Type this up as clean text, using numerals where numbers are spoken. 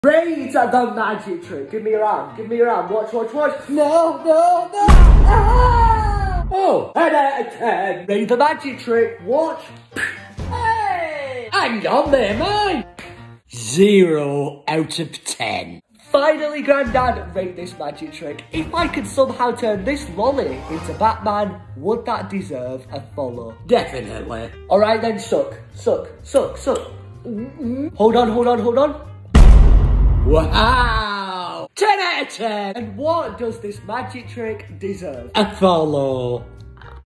Read the magic trick. Give me your arm. Give me your arm. Watch. No. Oh, 10 out of 10. Read the magic trick. Watch. Hey! Hang on there, mate. 0 out of 10. Finally, Grandad, rate this magic trick. If I could somehow turn this lolly into Batman, would that deserve a follow? Definitely. Alright then, suck. Hold on. Wow! 10 out of 10! And what does this magic trick deserve? A follow.